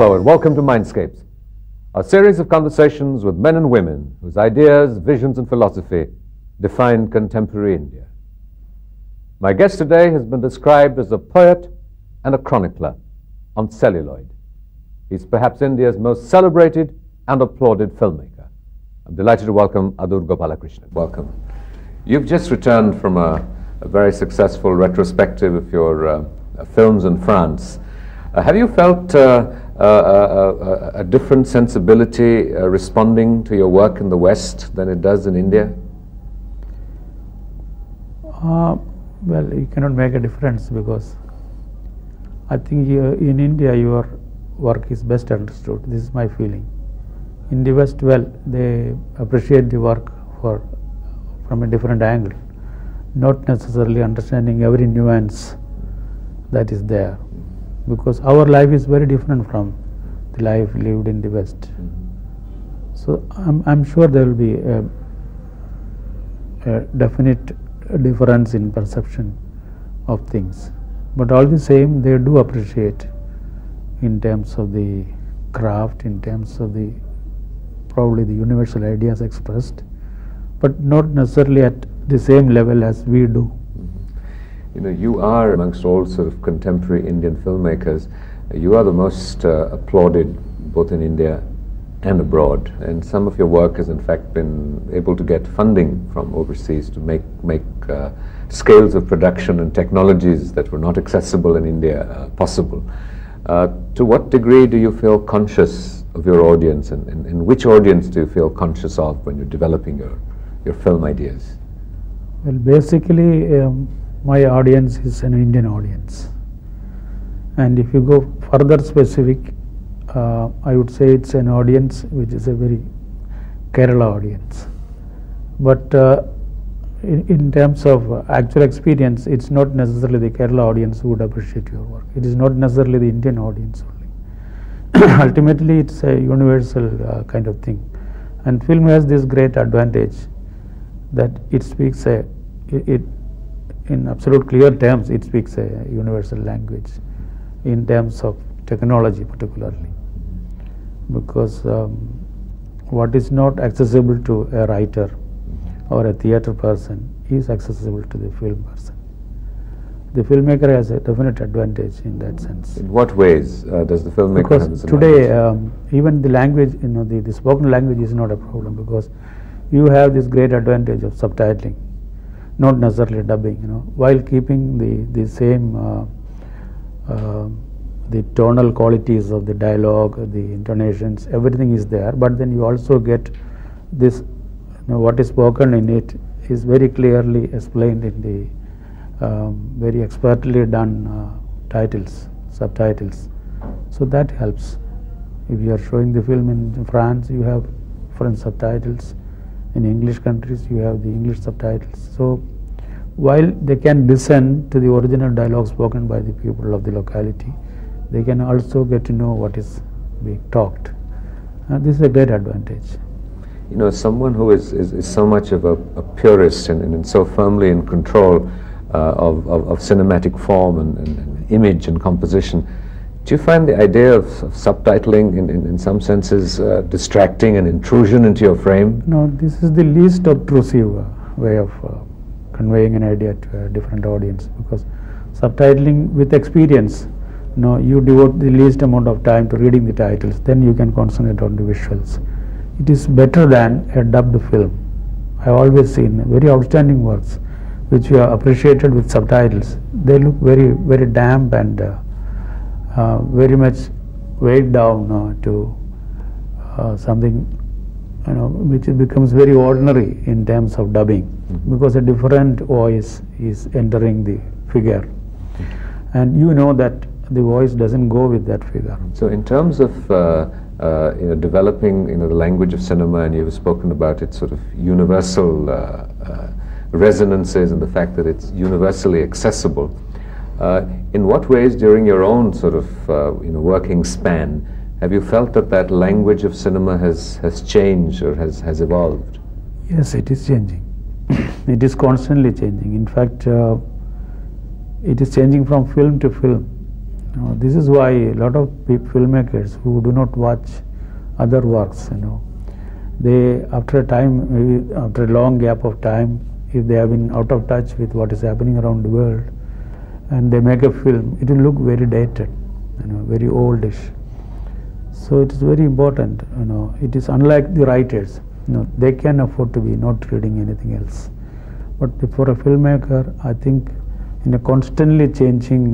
Hello and welcome to Mindscapes, a series of conversations with men and women whose ideas, visions and philosophy define contemporary India. My guest today has been described as a poet and a chronicler on celluloid. He's perhaps India's most celebrated and applauded filmmaker. I'm delighted to welcome Adur Gopalakrishnan. Welcome. You've just returned from a very successful retrospective of your films in France. Have you felt a different sensibility responding to your work in the West than it does in India? Well, you cannot make a difference because I think in India your work is best understood. This is my feeling. In the West, well, they appreciate the work from a different angle, not necessarily understanding every nuance that is there, because our life is very different from the life lived in the West. So I'm sure there will be a definite difference in perception of things, but all the same they do appreciate in terms of the craft, in terms of the probably the universal ideas expressed, but not necessarily at the same level as we do. You know, you are, amongst all sort of contemporary Indian filmmakers, you are the most applauded both in India and abroad, and some of your work has in fact been able to get funding from overseas to make scales of production and technologies that were not accessible in India possible. To what degree do you feel conscious of your audience, and which audience do you feel conscious of when you're developing your film ideas? Well, basically my audience is an Indian audience, and if you go further specific, I would say it's an audience which is a very Kerala audience, but in terms of actual experience, it's not necessarily the Kerala audience who would appreciate your work. It is not necessarily the Indian audience only. Ultimately, it's a universal kind of thing, and film has this great advantage that it speaks in absolute clear terms, it speaks a universal language in terms of technology particularly, because what is not accessible to a writer or a theatre person is accessible to the film person. The filmmaker has a definite advantage in that sense. In what ways does the filmmaker because have this today advantage? Even the language, the spoken language is not a problem, because you have this great advantage of subtitling, not necessarily dubbing, while keeping the same the tonal qualities of the dialogue, the intonations, everything is there, but then you also get this, what is spoken in it is very clearly explained in the very expertly done subtitles. So that helps. If you are showing the film in France, you have French subtitles. In English countries, you have the English subtitles. So while they can listen to the original dialogue spoken by the people of the locality, they can also get to know what is being talked. This is a great advantage. You know, someone who is so much of a purist and so firmly in control of cinematic form and image and composition, do you find the idea of subtitling in some senses distracting and intrusion into your frame? No, this is the least obtrusive way of conveying an idea to a different audience, because subtitling with experience, you devote the least amount of time to reading the titles, then you can concentrate on the visuals. It is better than a dubbed film. I have always seen very outstanding works which you are appreciated with subtitles. They look very, very damp and very much weighed down to something which becomes very ordinary in terms of dubbing, because a different voice is entering the figure, and you know that the voice doesn't go with that figure. So in terms of developing the language of cinema, and you've spoken about its sort of universal resonances and the fact that it's universally accessible, in what ways during your own sort of working span have you felt that language of cinema has changed or has evolved? Yes, it is changing. It is constantly changing. In fact, it is changing from film to film. This is why a lot of filmmakers who do not watch other works, they after a time, maybe after a long gap of time, if they have been out of touch with what is happening around the world, and they make a film, it will look very dated, very oldish. So it is very important, it is unlike the writers, they can afford to be not reading anything else. But for a filmmaker, I think in a constantly changing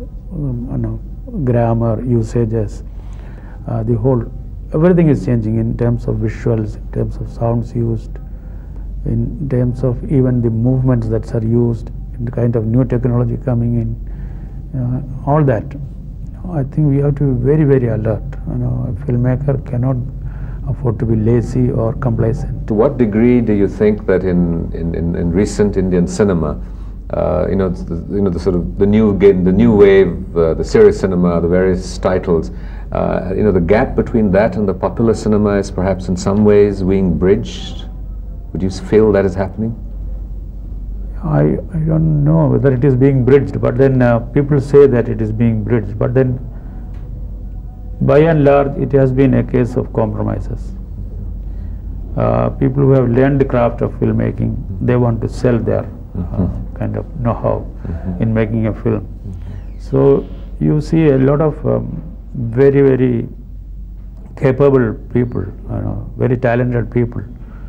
grammar, usages, everything is changing in terms of visuals, in terms of sounds used, in terms of even the movements that are used, in the kind of new technology coming in, all that. I think we have to be very, very alert. A filmmaker cannot afford to be lazy or complacent. To what degree do you think that in recent Indian cinema, the sort of the new wave, the serious cinema, the various titles, the gap between that and the popular cinema is perhaps in some ways being bridged? Would you feel that is happening? I don't know whether it is being bridged, but then people say that it is being bridged, but then by and large it has been a case of compromises. People who have learned the craft of filmmaking, they want to sell their kind of know-how in making a film. So you see a lot of very, very capable people, very talented people,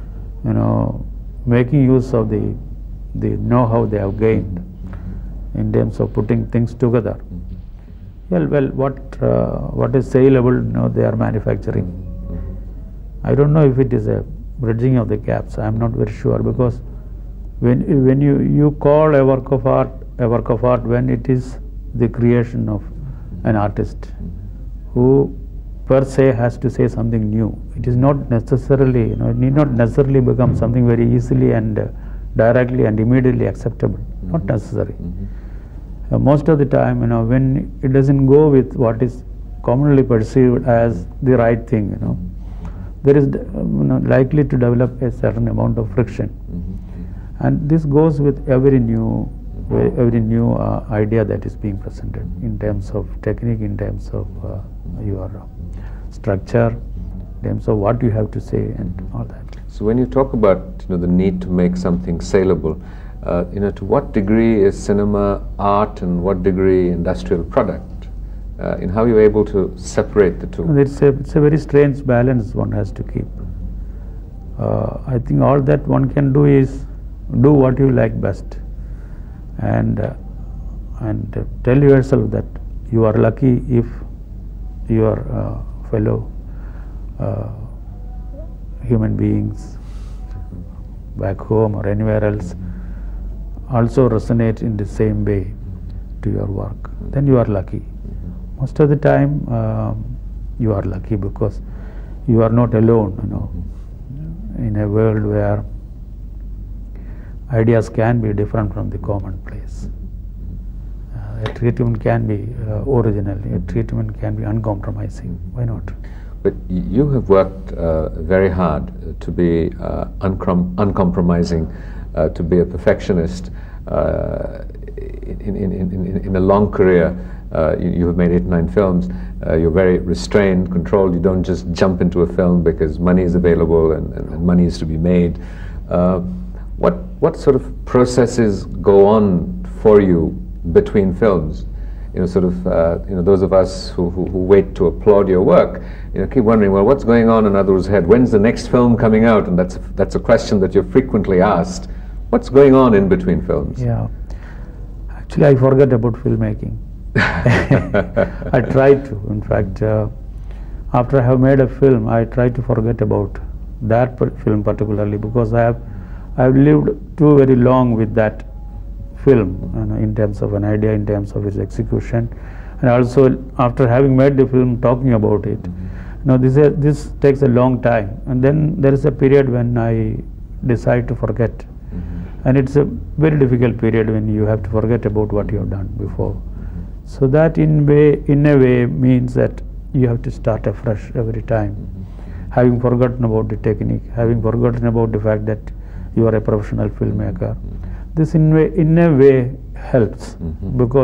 making use of the know-how they have gained in terms of putting things together. Well, what is saleable, they are manufacturing. I don't know if it is a bridging of the gaps. I am not very sure, because when you call a work of art when it is the creation of an artist who per se has to say something new. It is not necessarily, it need not necessarily become something very easily and directly and immediately acceptable. Not necessary. Most of the time, when it doesn't go with what is commonly perceived as the right thing, there is likely to develop a certain amount of friction. And this goes with every new idea that is being presented in terms of technique, in terms of your structure, in terms of what you have to say and all that. So when you talk about the need to make something saleable, to what degree is cinema art and what degree industrial product? In how you're able to separate the two? It's a very strange balance one has to keep. I think all that one can do is do what you like best, and tell yourself that you are lucky if your fellow human beings back home or anywhere else also resonate in the same way to your work. Then you are lucky. Most of the time you are lucky because you are not alone, in a world where ideas can be different from the commonplace. A treatment can be original, a treatment can be uncompromising. Why not? But you have worked very hard to be uncompromising, to be a perfectionist. In a long career, you have made 8 or 9 films. You're very restrained, controlled. You don't just jump into a film because money is available and money is to be made. What sort of processes go on for you between films? Those of us who wait to applaud your work, keep wondering, well, what's going on in others' head? When's the next film coming out? And that's a question that you're frequently asked. What's going on in between films? Yeah, actually, I forget about filmmaking. I try to. In fact, after I have made a film, I try to forget about that film particularly, because I have lived too very long with that film, in terms of an idea, in terms of its execution, and also after having made the film, talking about it. This takes a long time, and then there is a period when I decide to forget, and it's a very difficult period when you have to forget about what you have done before. So that in a way means that you have to start afresh every time, having forgotten about the technique, having forgotten about the fact that you are a professional filmmaker. This in a way helps, because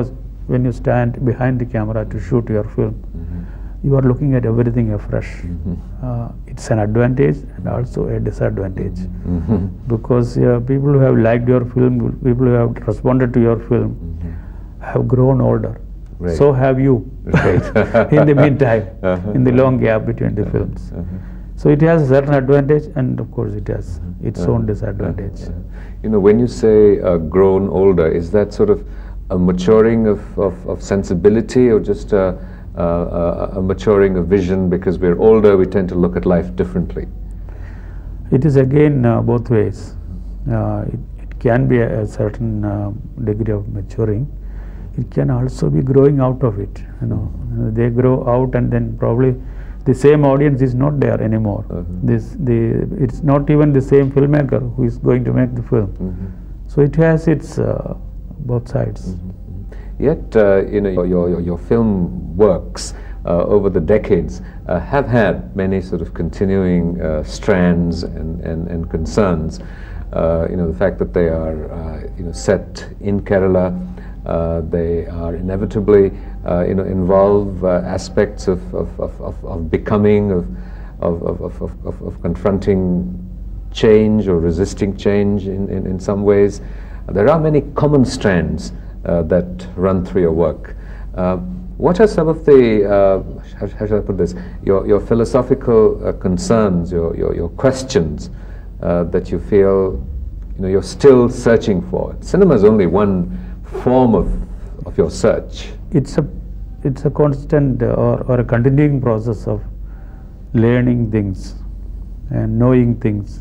when you stand behind the camera to shoot your film, you are looking at everything afresh. It's an advantage and also a disadvantage, because people who have liked your film, people who have responded to your film, have grown older. Right. So have you. Right. In the meantime, in the long gap between the films. So it has a certain advantage, and of course it has its own disadvantage. You know, when you say grown older, is that sort of a maturing of sensibility, or just a maturing of vision? Because we're older, we tend to look at life differently. It is again both ways. It can be a certain degree of maturing. It can also be growing out of it. You know, they grow out, and then probably the same audience is not there anymore. It's not even the same filmmaker who is going to make the film. So it has its both sides. Yet, you know, your film works over the decades have had many sort of continuing strands and concerns. You know, the fact that they are you know, set in Kerala, they are inevitably you know, involve aspects of becoming, of confronting change or resisting change in some ways. There are many common strands that run through your work. What are some of the, how shall I put this, your philosophical concerns, your questions that you feel, you know, you're still searching for? Cinema is only one form of your search. It's a constant or a continuing process of learning things and knowing things.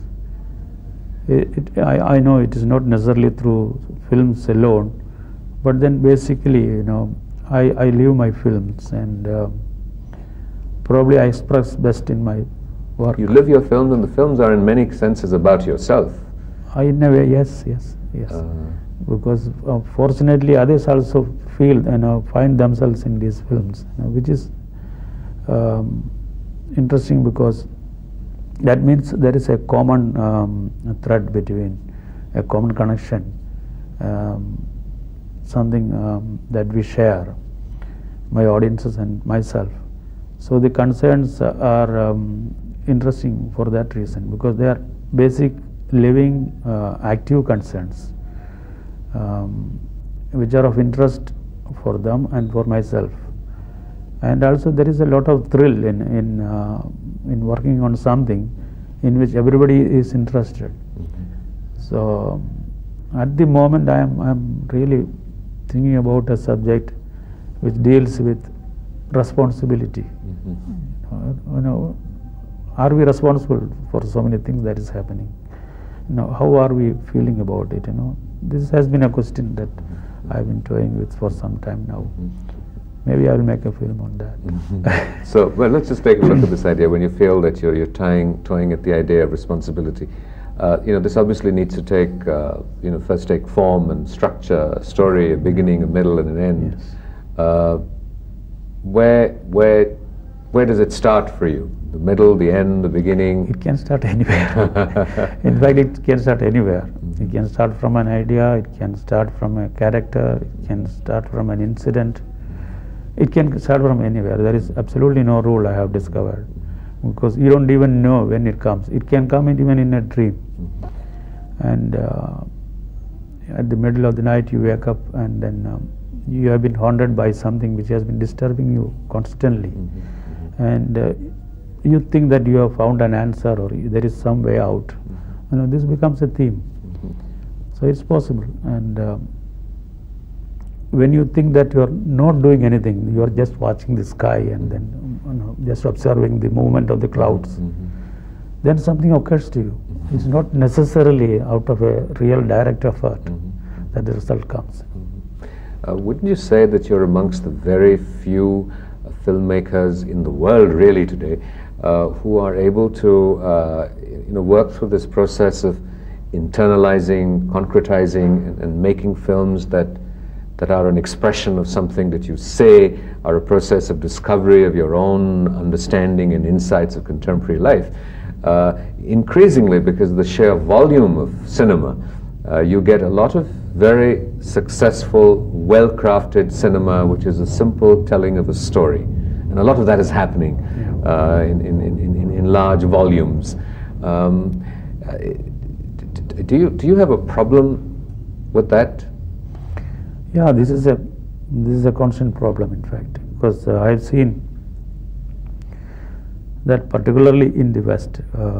I know it is not necessarily through films alone, but then basically, you know, I live my films, and probably I express best in my work. You live your films, and the films are in many senses about yourself. In a way, yes. Because fortunately others also feel, you know, find themselves in these films, you know, which is interesting, because that means there is a common thread between, a common connection, something that we share, my audiences and myself. So the concerns are interesting for that reason, because they are basic, living, active concerns, which are of interest for them and for myself. And also there is a lot of thrill in working on something in which everybody is interested. So at the moment I am really thinking about a subject which deals with responsibility. You know, are we responsible for so many things that is happening? You know, how are we feeling about it? You know, this has been a question that I've been toying with for some time now. Maybe I will make a film on that. So, well, let's just take a look at this idea. When you feel that you're toying at the idea of responsibility, you know, this obviously needs to take, you know, first take form and structure, a story, a beginning, a middle, and an end. Yes. Where does it start for you? The middle, the end, the beginning? It can start anywhere. In fact, it can start anywhere. It can start from an idea, it can start from a character, it can start from an incident. It can start from anywhere. There is absolutely no rule I have discovered, because you don't even know when it comes. It can come even in a dream. And at the middle of the night you wake up, and then you have been haunted by something which has been disturbing you constantly. And you think that you have found an answer, or there is some way out. You know, this becomes a theme. So it's possible. And when you think that you are not doing anything, you are just watching the sky and then, you know, just observing the movement of the clouds, then something occurs to you. It's not necessarily out of a real direct effort that the result comes. Wouldn't you say that you're amongst the very few filmmakers in the world really today who are able to you know, work through this process of internalizing, concretizing, and making films that are an expression of something that you say, are a process of discovery of your own understanding and insights of contemporary life? Increasingly, because of the sheer volume of cinema, you get a lot of very successful, well-crafted cinema, which is a simple telling of a story. And a lot of that is happening in large volumes. Do you have a problem with that? Yeah, this is a constant problem, in fact, because I've seen that particularly in the West,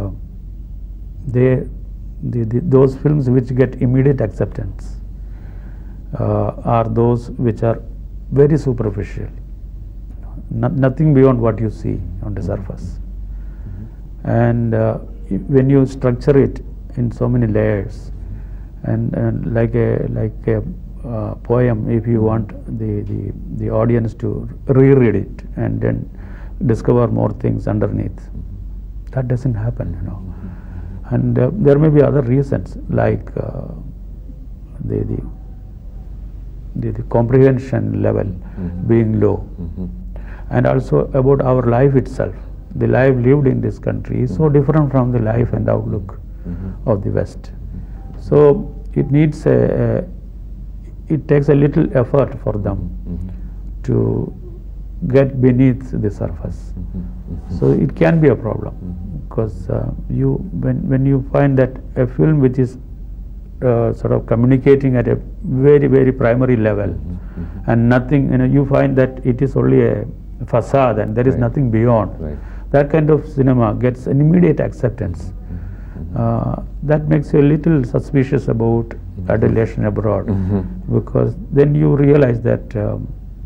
those films which get immediate acceptance are those which are very superficial, nothing beyond what you see on the surface. And when you structure it in so many layers, and like a poem, if you want the audience to reread it and then discover more things underneath, that doesn't happen, you know. And there may be other reasons, like the comprehension level being low, and also about our life itself. The life lived in this country is so different from the life and outlook of the West. So it needs it takes a little effort for them to get beneath the surface. So it can be a problem, because when you find that a film which is sort of communicating at a very, very primary level, and nothing, you know, you find that it is only a facade and there is nothing beyond. That kind of cinema gets an immediate acceptance. That makes you a little suspicious about adulation abroad, because then you realize that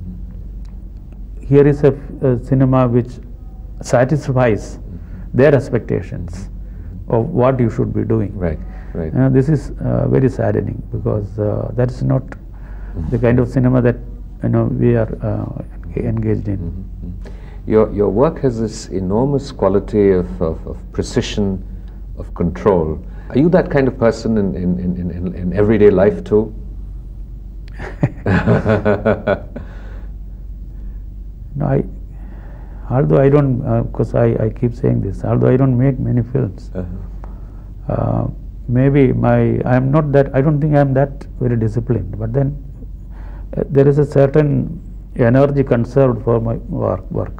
here is a cinema which satisfies their expectations of what you should be doing. This is very saddening, because that is not the kind of cinema that, you know, we are engaged in. Your work has this enormous quality of precision, of control. Are you that kind of person in everyday life too? No, although I don't, because I keep saying this, although I don't make many films, maybe I'm not that, I don't think I'm that very disciplined, but then there is a certain energy conserved for my work.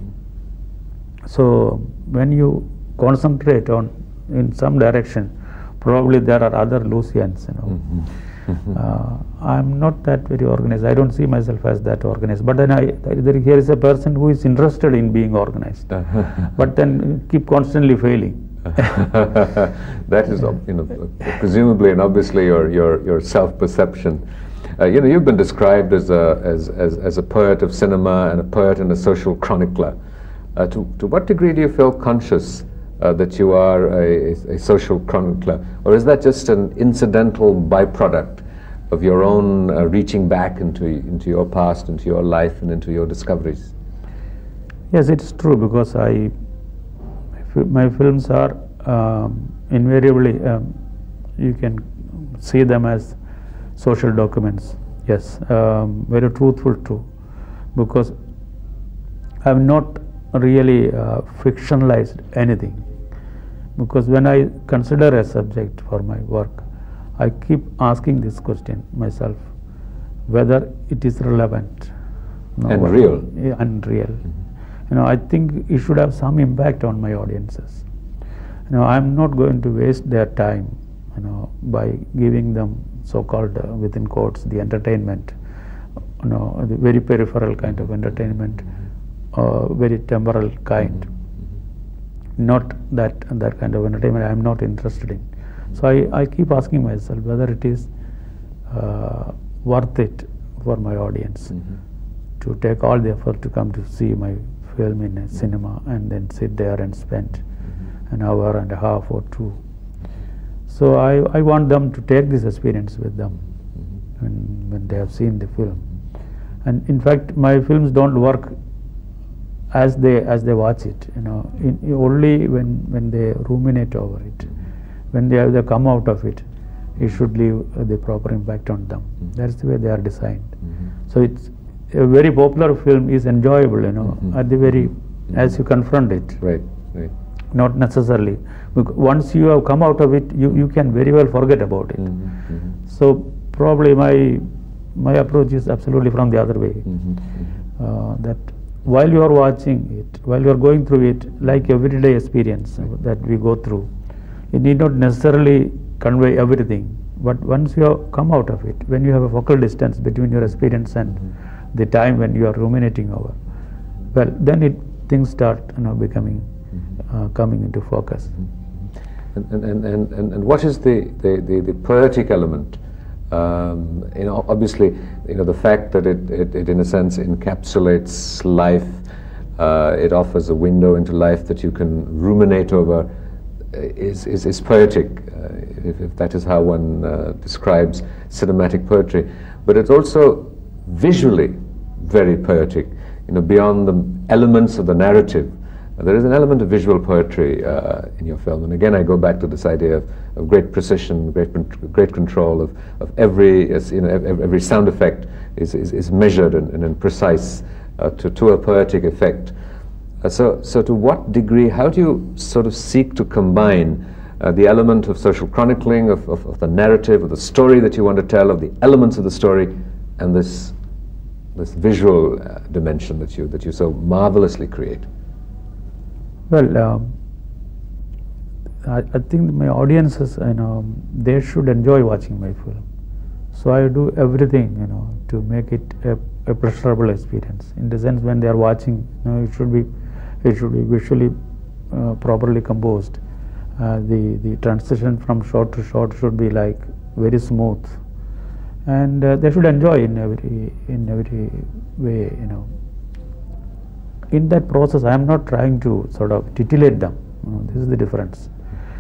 So when you concentrate on in some direction, probably there are other Lucians, you know. I'm not that very organized. I don't see myself as that organized. But then here is a person who is interested in being organized, but then keep constantly failing. That is, you know, presumably and obviously your self-perception. You know, you've been described as a poet of cinema and a poet and a social chronicler. To what degree do you feel conscious that you are a social chronicler, or is that just an incidental byproduct of your own reaching back into your past, into your life, and into your discoveries? Yes, it's true, because my films are invariably, you can see them as social documents. Yes, very truthful too, because I have not really fictionalized anything. Because when I consider a subject for my work, I keep asking this question myself, whether it is relevant and real. And real. You know, I think it should have some impact on my audiences. You know, I'm not going to waste their time, you know, by giving them so-called, within quotes, the entertainment, you know, the very peripheral kind of entertainment, very temporal kind. Not that kind of entertainment I am not interested in. So I keep asking myself whether it is worth it for my audience to take all the effort to come to see my film in a cinema and then sit there and spend an hour and a half or two. So I want them to take this experience with them when they have seen the film. And in fact, my films don't work as they watch it, you know, only when they ruminate over it, when they come out of it, it should leave the proper impact on them. That's the way they are designed. So it's a very popular film is enjoyable, you know, at the very as you confront it. Right. Not necessarily. Because once you have come out of it, you can very well forget about it. So probably my approach is absolutely from the other way. That while you are watching it, while you are going through it, like everyday experience that we go through, it need not necessarily convey everything. But once you have come out of it, when you have a focal distance between your experience and the time when you are ruminating over, well, then things start becoming coming into focus. And what is the poetic element? Obviously, the fact that it in a sense encapsulates life, it offers a window into life that you can ruminate over, is poetic, if that is how one describes cinematic poetry. But it's also visually very poetic, beyond the elements of the narrative. There is an element of visual poetry in your film, and again I go back to this idea of great precision, great control of every every sound effect is measured and precise to a poetic effect. So to what degree, how do you sort of seek to combine the element of social chronicling, of the narrative, of the story that you want to tell, of the elements of the story, and this visual dimension that you so marvelously create? Well, I think my audiences, they should enjoy watching my film. So I do everything, to make it a pleasurable experience. In the sense, when they are watching, it should be visually properly composed. The transition from shot to shot should be like very smooth, and they should enjoy in every way, In that process, I am not trying to sort of titillate them. This is the difference.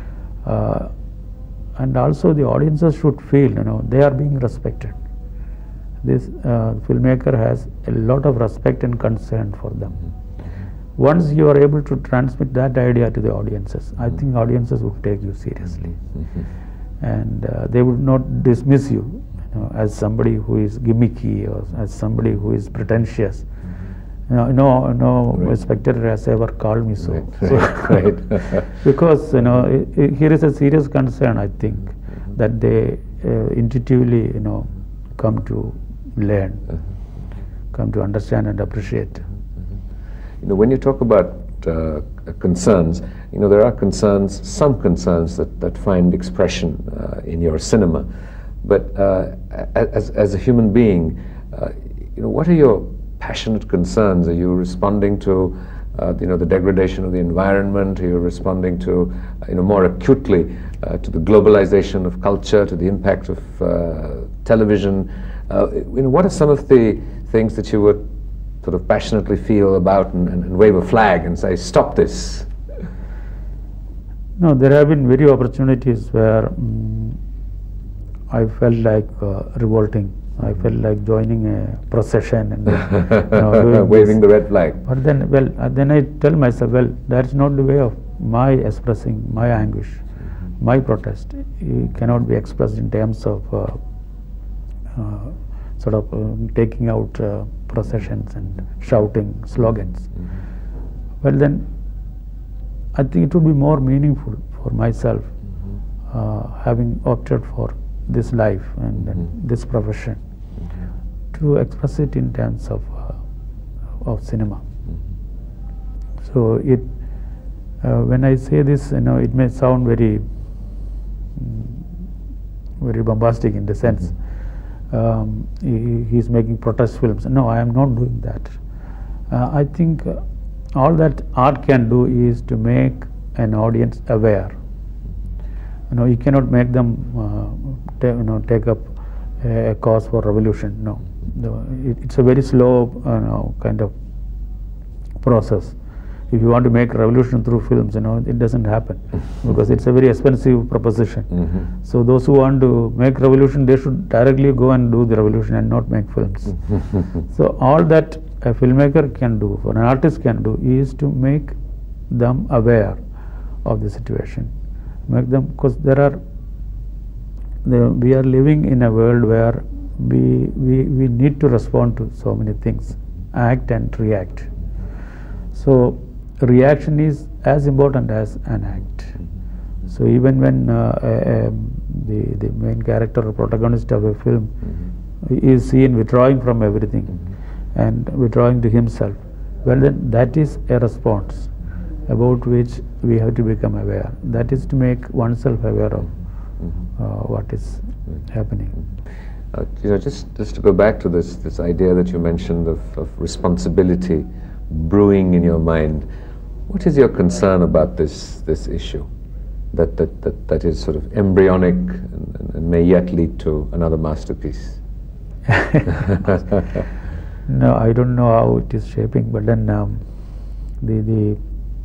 And also, the audiences should feel, they are being respected. This filmmaker has a lot of respect and concern for them. Once you are able to transmit that idea to the audiences, I think audiences would take you seriously, and they would not dismiss you, as somebody who is gimmicky or as somebody who is pretentious. No spectator has ever called me so. Right. Because here is a serious concern, I think, that they intuitively come to learn, come to understand and appreciate. When you talk about concerns, there are concerns, some concerns that find expression in your cinema. But as a human being, what are your passionate concerns? Are you responding to the degradation of the environment? Are you responding to more acutely to the globalization of culture, to the impact of television? What are some of the things that you would sort of passionately feel about and wave a flag and say, stop this? No, there have been many opportunities where I felt like revolting. I felt like joining a procession and doing waving the red flag. But then, then I tell myself, well, that's not the way of my expressing my anguish, my protest. It cannot be expressed in terms of sort of taking out processions and shouting slogans. Well, then I think it would be more meaningful for myself, having opted for this life and this profession, to express it in terms of cinema. So it when I say this, it may sound very bombastic in the sense he is making protest films. No, I am not doing that. I think all that art can do is to make an audience aware. You cannot make them take up a cause for revolution. No, it's a very slow kind of process. If you want to make a revolution through films, it doesn't happen because it's a very expensive proposition. So those who want to make revolution, they should directly go and do the revolution and not make films. So all that a filmmaker can do, or an artist can do, is to make them aware of the situation. Make them, because we are living in a world where we need to respond to so many things, act and react. So reaction is as important as an act. So even when the main character or protagonist of a film is seen withdrawing from everything and withdrawing to himself, well then that is a response about which we have to become aware. That is to make oneself aware of what is happening. Just to go back to this idea that you mentioned of responsibility brewing in your mind, what is your concern about this issue that is sort of embryonic and may yet lead to another masterpiece? No, I don't know how it is shaping, but then the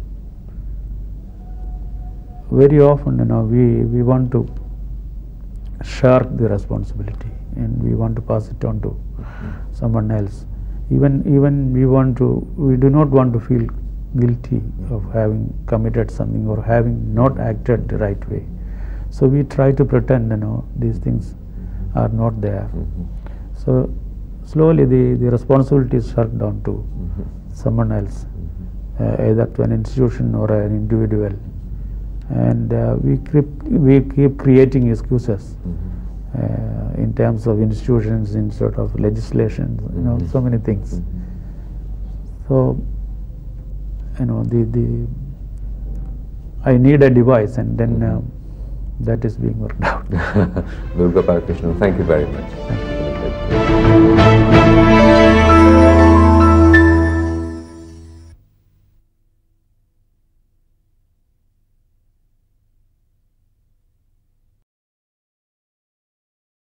very often we want to shirk the responsibility and we want to pass it on to someone else. Even we do not want to feel guilty of having committed something or having not acted the right way. So we try to pretend these things are not there. So slowly the responsibility is shirked down to someone else, either to an institution or an individual, and we keep creating excuses in terms of institutions, in sort of legislation, so many things. So I need a device, and then that is being worked out. Durga Balakrishnan, thank you very much. Thank you.